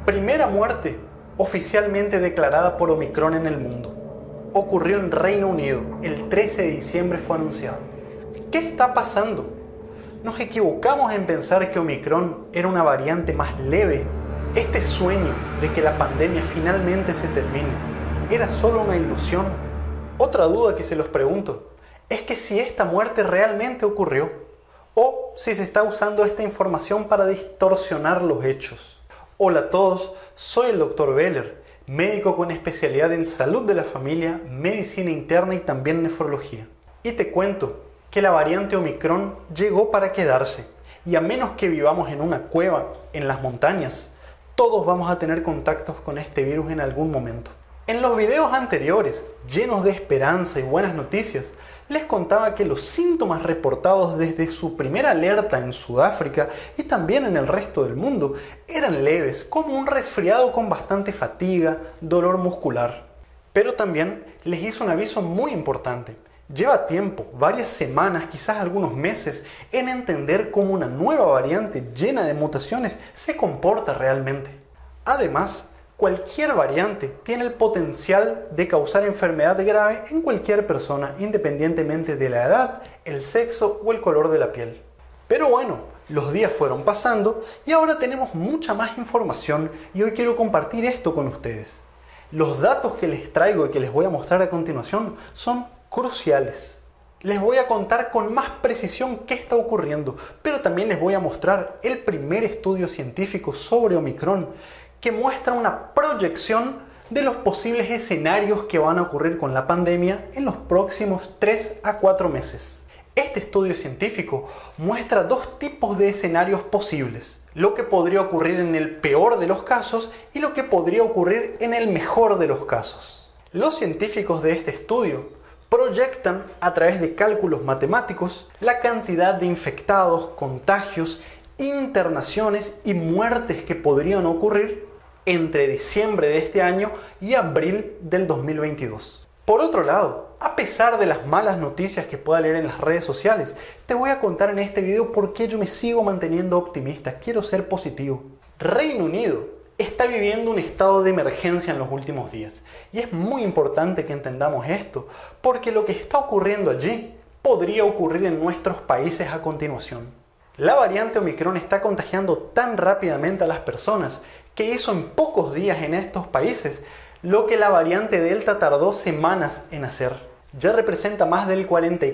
Primera muerte oficialmente declarada por Omicron en el mundo. Ocurrió en Reino Unido. El 13 de diciembre fue anunciado. ¿Qué está pasando? ¿Nos equivocamos en pensar que Omicron era una variante más leve? ¿Este sueño de que la pandemia finalmente se termine era solo una ilusión? Otra duda que se los pregunto es que si esta muerte realmente ocurrió o si se está usando esta información para distorsionar los hechos. Hola a todos, soy el Dr. Beller, médico con especialidad en salud de la familia, medicina interna y también nefrología. Y te cuento que la variante Omicron llegó para quedarse y a menos que vivamos en una cueva en las montañas, todos vamos a tener contactos con este virus en algún momento. En los videos anteriores, llenos de esperanza y buenas noticias, les contaba que los síntomas reportados desde su primera alerta en Sudáfrica y también en el resto del mundo eran leves, como un resfriado con bastante fatiga, dolor muscular. Pero también les hice un aviso muy importante. Lleva tiempo, varias semanas, quizás algunos meses, en entender cómo una nueva variante llena de mutaciones se comporta realmente. Además, cualquier variante tiene el potencial de causar enfermedad grave en cualquier persona, independientemente de la edad, el sexo o el color de la piel. Pero bueno, los días fueron pasando y ahora tenemos mucha más información y hoy quiero compartir esto con ustedes. Los datos que les traigo y que les voy a mostrar a continuación son cruciales. Les voy a contar con más precisión qué está ocurriendo, pero también les voy a mostrar el primer estudio científico sobre Omicron que muestra una proyección de los posibles escenarios que van a ocurrir con la pandemia en los próximos 3 a 4 meses. Este estudio científico muestra dos tipos de escenarios posibles: lo que podría ocurrir en el peor de los casos y lo que podría ocurrir en el mejor de los casos. Los científicos de este estudio proyectan a través de cálculos matemáticos la cantidad de infectados, contagios, internaciones y muertes que podrían ocurrir entre diciembre de este año y abril del 2022. Por otro lado, a pesar de las malas noticias que pueda leer en las redes sociales, te voy a contar en este video por qué yo me sigo manteniendo optimista. Quiero ser positivo. Reino Unido está viviendo un estado de emergencia en los últimos días y es muy importante que entendamos esto porque lo que está ocurriendo allí podría ocurrir en nuestros países a continuación. La variante Omicron está contagiando tan rápidamente a las personas que hizo en pocos días en estos países lo que la variante Delta tardó semanas en hacer. Ya representa más del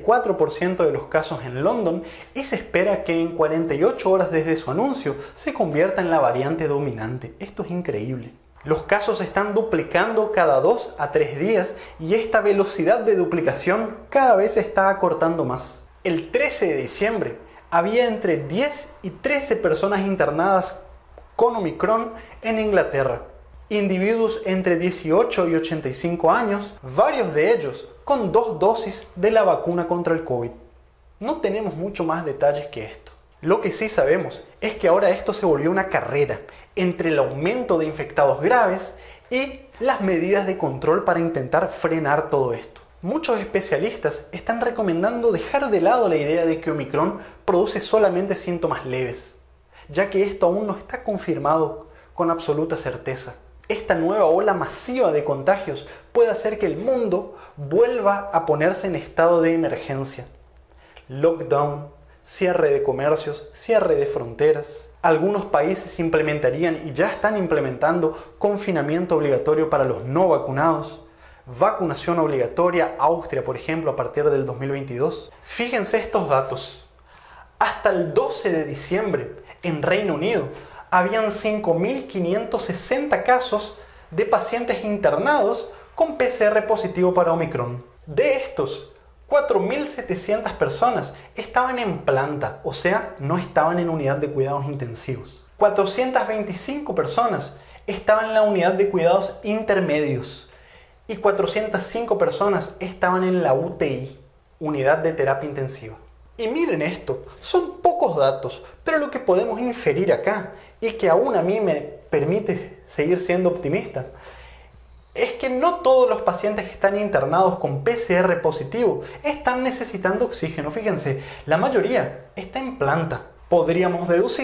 44% de los casos en London y se espera que en 48 horas desde su anuncio se convierta en la variante dominante. Esto es increíble. Los casos se están duplicando cada 2 a 3 días y esta velocidad de duplicación cada vez se está acortando más. El 13 de diciembre había entre 10 y 13 personas internadas con Omicron en Inglaterra. Individuos entre 18 y 85 años, varios de ellos con 2 dosis de la vacuna contra el COVID. No tenemos mucho más detalles que esto. Lo que sí sabemos es que ahora esto se volvió una carrera entre el aumento de infectados graves y las medidas de control para intentar frenar todo esto. Muchos especialistas están recomendando dejar de lado la idea de que Omicron produce solamente síntomas leves, ya que esto aún no está confirmado con absoluta certeza. Esta nueva ola masiva de contagios puede hacer que el mundo vuelva a ponerse en estado de emergencia. Lockdown, cierre de comercios, cierre de fronteras. Algunos países implementarían y ya están implementando confinamiento obligatorio para los no vacunados. Vacunación obligatoria, Austria por ejemplo, a partir del 2022. Fíjense estos datos. Hasta el 12 de diciembre, en Reino Unido, habían 5.560 casos de pacientes internados con PCR positivo para Omicron. De estos, 4.700 personas estaban en planta, o sea, no estaban en unidad de cuidados intensivos. 425 personas estaban en la unidad de cuidados intermedios y 405 personas estaban en la UTI, unidad de terapia intensiva. Y miren esto, son pocos datos, pero lo que podemos inferir acá, y que aún a mí me permite seguir siendo optimista, es que no todos los pacientes que están internados con PCR positivo están necesitando oxígeno. Fíjense, la mayoría está en planta. Podríamos deducir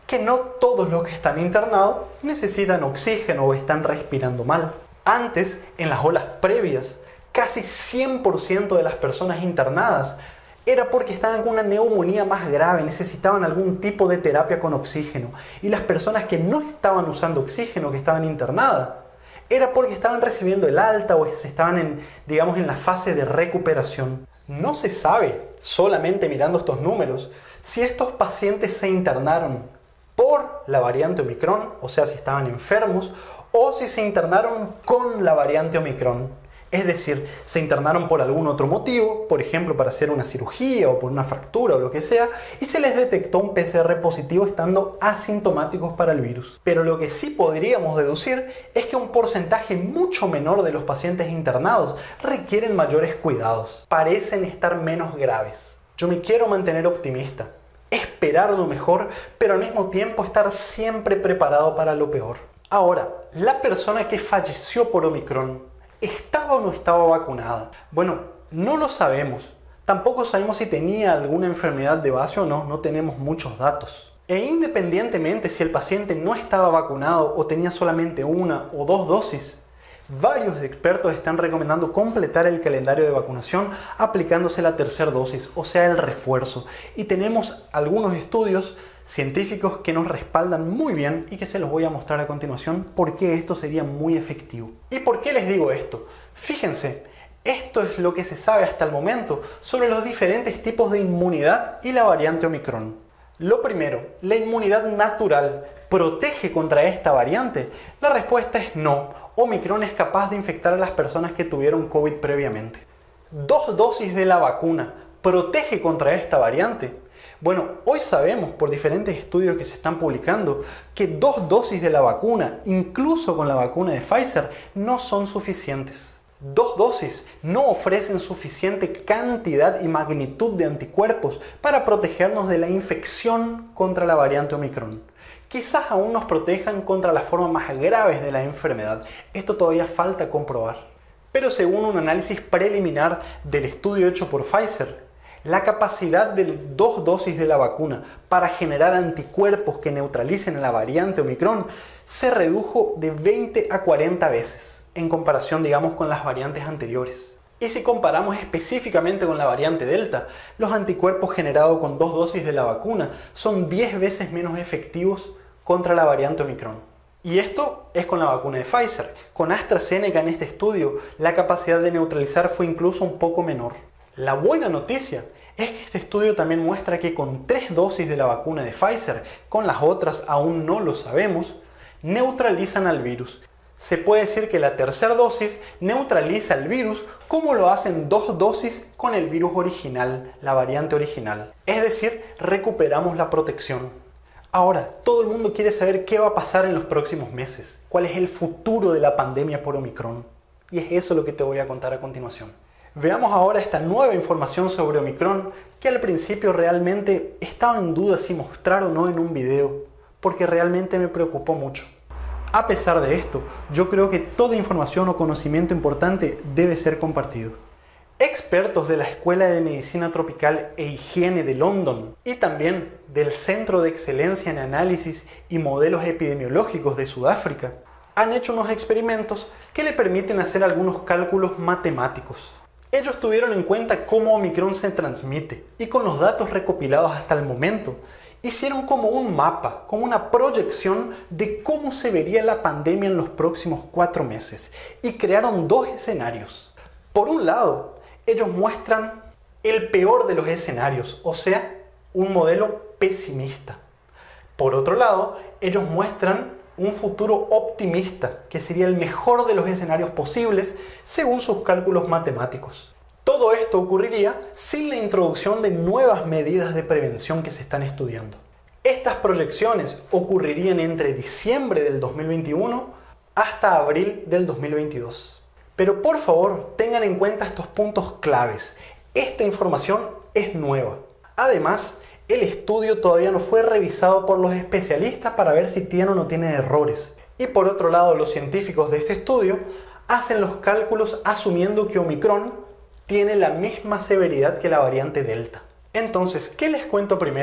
que no todos los que están internados necesitan oxígeno o están respirando mal. Antes, en las olas previas, casi 100% de las personas internadas era porque estaban con una neumonía más grave, necesitaban algún tipo de terapia con oxígeno. Y las personas que no estaban usando oxígeno, que estaban internadas, era porque estaban recibiendo el alta o estaban en la fase de recuperación. No se sabe, solamente mirando estos números, si estos pacientes se internaron por la variante Omicron, o sea, si estaban enfermos, o si se internaron con la variante Omicron. Es decir, se internaron por algún otro motivo, por ejemplo para hacer una cirugía o por una fractura o lo que sea, y se les detectó un PCR positivo estando asintomáticos para el virus. Pero lo que sí podríamos deducir es que un porcentaje mucho menor de los pacientes internados requieren mayores cuidados, parecen estar menos graves. Yo me quiero mantener optimista, esperar lo mejor, pero al mismo tiempo estar siempre preparado para lo peor. Ahora, la persona que falleció por Omicron, ¿estaba o no estaba vacunada? Bueno, no lo sabemos. Tampoco sabemos si tenía alguna enfermedad de base o no, no tenemos muchos datos. E independientemente si el paciente no estaba vacunado o tenía solamente una o dos dosis, varios expertos están recomendando completar el calendario de vacunación aplicándose la tercera dosis, o sea, el refuerzo. Y tenemos algunos estudios científicos que nos respaldan muy bien y que se los voy a mostrar a continuación por qué esto sería muy efectivo. ¿Y por qué les digo esto? Fíjense, esto es lo que se sabe hasta el momento sobre los diferentes tipos de inmunidad y la variante Omicron. Lo primero, ¿la inmunidad natural protege contra esta variante? La respuesta es no. Omicron es capaz de infectar a las personas que tuvieron COVID previamente. ¿2 dosis de la vacuna protege contra esta variante? Bueno, hoy sabemos por diferentes estudios que se están publicando que 2 dosis de la vacuna, incluso con la vacuna de Pfizer, no son suficientes. 2 dosis no ofrecen suficiente cantidad y magnitud de anticuerpos para protegernos de la infección contra la variante Omicron. Quizás aún nos protejan contra las formas más graves de la enfermedad. Esto todavía falta comprobar. Pero según un análisis preliminar del estudio hecho por Pfizer, la capacidad de 2 dosis de la vacuna para generar anticuerpos que neutralicen a la variante Omicron se redujo de 20 a 40 veces en comparación, con las variantes anteriores. Y si comparamos específicamente con la variante Delta, los anticuerpos generados con 2 dosis de la vacuna son 10 veces menos efectivos contra la variante Omicron. Y esto es con la vacuna de Pfizer. Con AstraZeneca en este estudio, la capacidad de neutralizar fue incluso un poco menor. La buena noticia es que este estudio también muestra que con 3 dosis de la vacuna de Pfizer, con las otras aún no lo sabemos, neutralizan al virus. Se puede decir que la tercera dosis neutraliza el virus como lo hacen 2 dosis con el virus original, la variante original. Es decir, recuperamos la protección. Ahora, todo el mundo quiere saber qué va a pasar en los próximos meses, cuál es el futuro de la pandemia por Omicron. Y es eso lo que te voy a contar a continuación. Veamos ahora esta nueva información sobre Omicron que al principio realmente estaba en duda si mostrar o no en un video, porque realmente me preocupó mucho. A pesar de esto, yo creo que toda información o conocimiento importante debe ser compartido. Expertos de la Escuela de Medicina Tropical e Higiene de London y también del Centro de Excelencia en Análisis y Modelos Epidemiológicos de Sudáfrica han hecho unos experimentos que le permiten hacer algunos cálculos matemáticos. Ellos tuvieron en cuenta cómo Omicron se transmite y con los datos recopilados hasta el momento, hicieron como un mapa, como una proyección de cómo se vería la pandemia en los próximos 4 meses y crearon 2 escenarios. Por un lado, ellos muestran el peor de los escenarios, o sea, un modelo pesimista. Por otro lado, ellos muestran un futuro optimista, que sería el mejor de los escenarios posibles según sus cálculos matemáticos. Todo esto ocurriría sin la introducción de nuevas medidas de prevención que se están estudiando. Estas proyecciones ocurrirían entre diciembre del 2021 hasta abril del 2022. Pero por favor, tengan en cuenta estos puntos claves. Esta información es nueva. Además, el estudio todavía no fue revisado por los especialistas para ver si tiene o no tiene errores. Y por otro lado, los científicos de este estudio hacen los cálculos asumiendo que Omicron tiene la misma severidad que la variante Delta. Entonces, ¿qué les cuento primero?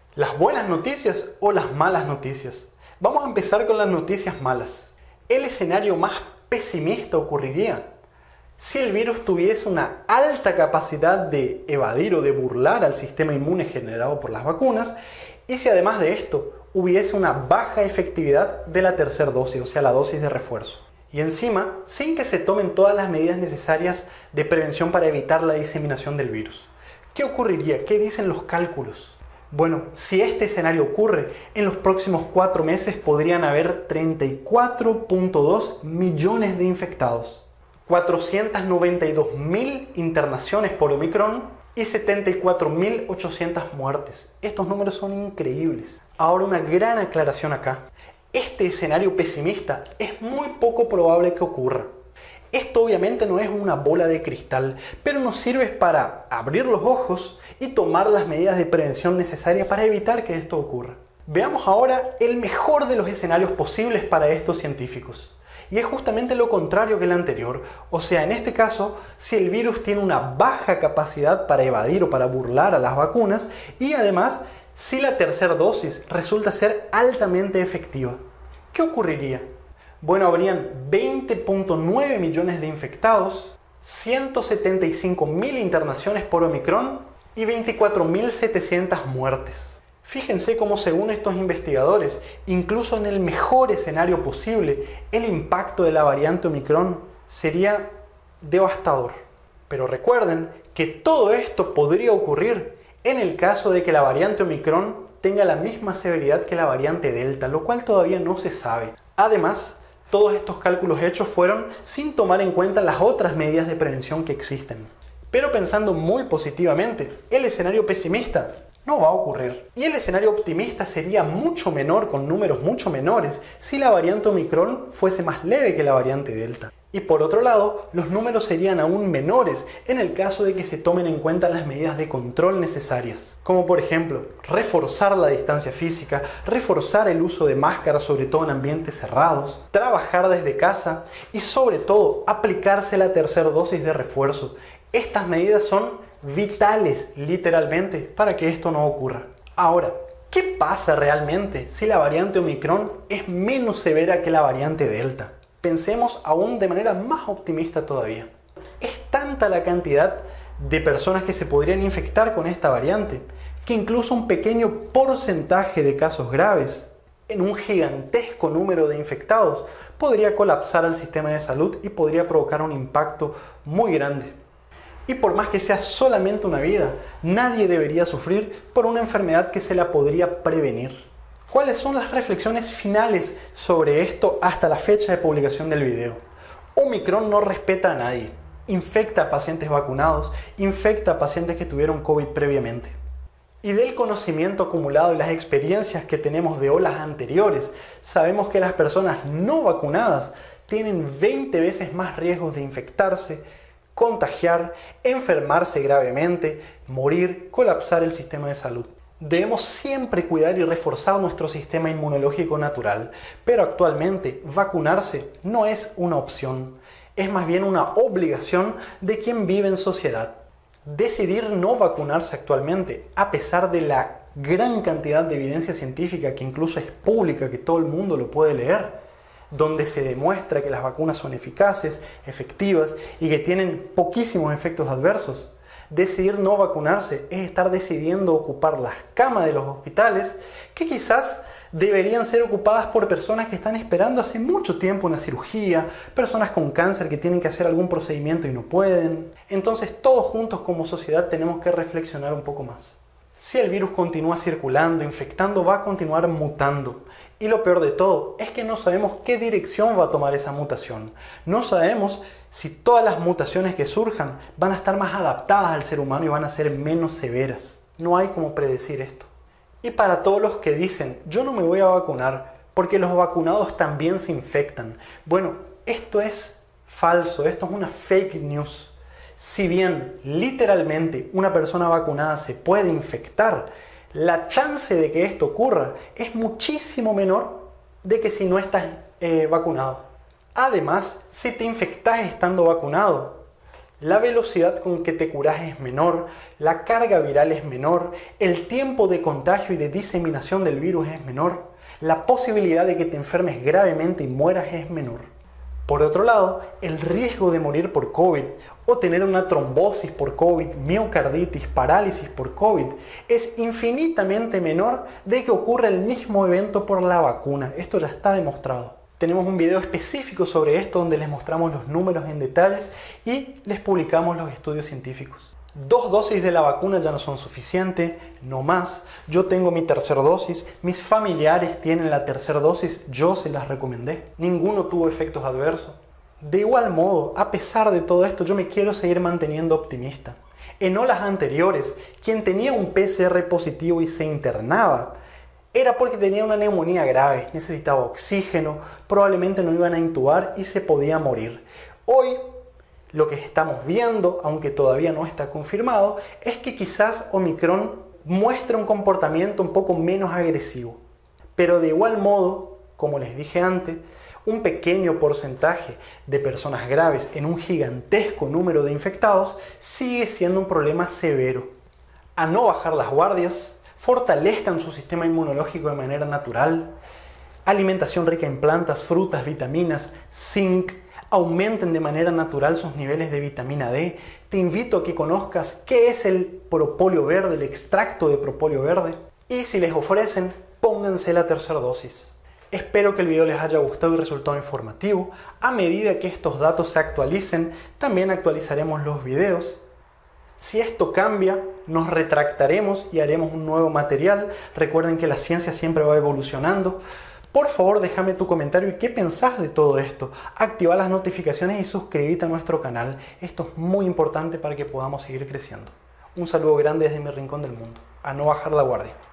¿Las buenas noticias o las malas noticias? Vamos a empezar con las noticias malas. El escenario más pesimista ocurriría si el virus tuviese una alta capacidad de evadir o de burlar al sistema inmune generado por las vacunas y si además de esto hubiese una baja efectividad de la tercera dosis, o sea, la dosis de refuerzo. Y encima, sin que se tomen todas las medidas necesarias de prevención para evitar la diseminación del virus. ¿Qué ocurriría? ¿Qué dicen los cálculos? Bueno, si este escenario ocurre, en los próximos 4 meses podrían haber 34.2 millones de infectados, 492.000 internaciones por Omicron y 74.800 muertes. Estos números son increíbles. Ahora una gran aclaración acá. Este escenario pesimista es muy poco probable que ocurra. Esto obviamente no es una bola de cristal, pero nos sirve para abrir los ojos y tomar las medidas de prevención necesarias para evitar que esto ocurra. Veamos ahora el mejor de los escenarios posibles para estos científicos. Y es justamente lo contrario que el anterior. O sea, en este caso, si el virus tiene una baja capacidad para evadir o para burlar a las vacunas y además, si la tercera dosis resulta ser altamente efectiva. ¿Qué ocurriría? Bueno, habrían 20.9 millones de infectados, 175.000 internaciones por Omicron y 24.700 muertes. Fíjense cómo según estos investigadores, incluso en el mejor escenario posible, el impacto de la variante Omicron sería devastador. Pero recuerden que todo esto podría ocurrir en el caso de que la variante Omicron tenga la misma severidad que la variante Delta, lo cual todavía no se sabe. Además, todos estos cálculos hechos fueron sin tomar en cuenta las otras medidas de prevención que existen. Pero pensando muy positivamente, el escenario pesimista no va a ocurrir. Y el escenario optimista sería mucho menor, con números mucho menores, si la variante Omicron fuese más leve que la variante Delta. Y por otro lado, los números serían aún menores en el caso de que se tomen en cuenta las medidas de control necesarias. Como por ejemplo, reforzar la distancia física, reforzar el uso de máscaras, sobre todo en ambientes cerrados, trabajar desde casa y sobre todo aplicarse la tercera dosis de refuerzo. Estas medidas son vitales, literalmente, para que esto no ocurra. Ahora, ¿qué pasa realmente si la variante Omicron es menos severa que la variante Delta? Pensemos aún de manera más optimista todavía. Es tanta la cantidad de personas que se podrían infectar con esta variante que incluso un pequeño porcentaje de casos graves en un gigantesco número de infectados podría colapsar al sistema de salud y podría provocar un impacto muy grande. Y por más que sea solamente una vida, nadie debería sufrir por una enfermedad que se la podría prevenir. ¿Cuáles son las reflexiones finales sobre esto hasta la fecha de publicación del video? Omicron no respeta a nadie. Infecta a pacientes vacunados, infecta a pacientes que tuvieron COVID previamente. Y del conocimiento acumulado y las experiencias que tenemos de olas anteriores, sabemos que las personas no vacunadas tienen 20 veces más riesgos de infectarse, contagiar, enfermarse gravemente, morir, colapsar el sistema de salud. Debemos siempre cuidar y reforzar nuestro sistema inmunológico natural, pero actualmente vacunarse no es una opción, es más bien una obligación de quien vive en sociedad. Decidir no vacunarse actualmente, a pesar de la gran cantidad de evidencia científica que incluso es pública, que todo el mundo lo puede leer, donde se demuestra que las vacunas son eficaces, efectivas y que tienen poquísimos efectos adversos. Decidir no vacunarse es estar decidiendo ocupar las camas de los hospitales que quizás deberían ser ocupadas por personas que están esperando hace mucho tiempo una cirugía, personas con cáncer que tienen que hacer algún procedimiento y no pueden. Entonces todos juntos como sociedad tenemos que reflexionar un poco más. Si el virus continúa circulando, infectando, va a continuar mutando. Y lo peor de todo es que no sabemos qué dirección va a tomar esa mutación. No sabemos si todas las mutaciones que surjan van a estar más adaptadas al ser humano y van a ser menos severas. No hay cómo predecir esto. Y para todos los que dicen, yo no me voy a vacunar porque los vacunados también se infectan. Bueno, esto es falso, esto es una fake news. Si bien literalmente una persona vacunada se puede infectar, la chance de que esto ocurra es muchísimo menor de que si no estás vacunado. Además, si te infectas estando vacunado, La velocidad con que te curas es menor, la carga viral es menor, el tiempo de contagio y de diseminación del virus es menor, la posibilidad de que te enfermes gravemente y mueras es menor. Por otro lado, el riesgo de morir por COVID o tener una trombosis por COVID, miocarditis, parálisis por COVID es infinitamente menor de que ocurra el mismo evento por la vacuna. Esto ya está demostrado. Tenemos un video específico sobre esto donde les mostramos los números en detalles y les publicamos los estudios científicos. 2 dosis de la vacuna ya no son suficientes, no más. Yo tengo mi tercera dosis, mis familiares tienen la tercera dosis, yo se las recomendé. Ninguno tuvo efectos adversos. De igual modo, a pesar de todo esto, yo me quiero seguir manteniendo optimista. En olas anteriores, quien tenía un PCR positivo y se internaba, era porque tenía una neumonía grave, necesitaba oxígeno, probablemente no iban a intubar y se podía morir. Hoy, lo que estamos viendo, aunque todavía no está confirmado, es que quizás Omicron muestra un comportamiento un poco menos agresivo. Pero de igual modo, como les dije antes, un pequeño porcentaje de personas graves en un gigantesco número de infectados sigue siendo un problema severo. A no bajar las guardias, fortalezcan su sistema inmunológico de manera natural, alimentación rica en plantas, frutas, vitaminas, zinc, aumenten de manera natural sus niveles de vitamina D. Te invito a que conozcas qué es el propóleo verde, el extracto de propóleo verde. Y si les ofrecen, pónganse la tercera dosis. Espero que el video les haya gustado y resultado informativo. A medida que estos datos se actualicen, también actualizaremos los videos. Si esto cambia, nos retractaremos y haremos un nuevo material. Recuerden que la ciencia siempre va evolucionando. Por favor, déjame tu comentario y qué pensás de todo esto. Activa las notificaciones y suscríbete a nuestro canal. Esto es muy importante para que podamos seguir creciendo. Un saludo grande desde mi rincón del mundo. A no bajar la guardia.